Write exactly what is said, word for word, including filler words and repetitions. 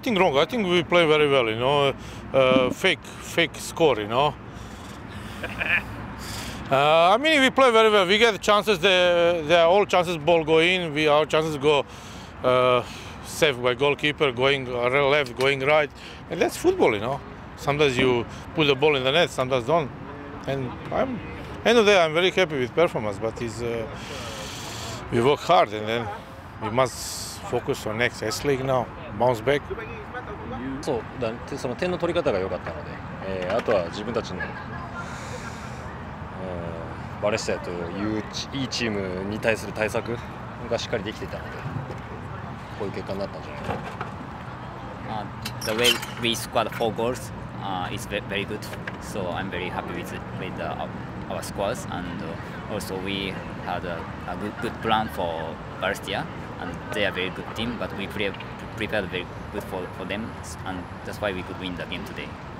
nothing wrong. I think we play very well. You know, uh, fake, fake score. You know. uh, I mean, we play very well. We get chances. There, there are all chances. Ball go in. We our chances go uh, saved by goalkeeper, going left, going right, and that's football. You know. Sometimes you put the ball in the net. Sometimes don't. And I'm end of the day, I'm very happy with performance. But it's, uh, we work hard, and then we must focus on next S League now. Bounce back. そうだ、その点の取り方が良かったので、えー、あとは自分たちの、うん、バレステアといういいチームに対する対策がしっかりできていたので、こういう結果になったんじゃないかな。 Uh, the way we scored four goals uh, is very good, so I'm very happy with with uh, our scores, and uh, also we had a, a good, good plan for Balestier, and they are a very good team, but we pre prepared very good for, for them, and that's why we could win the game today.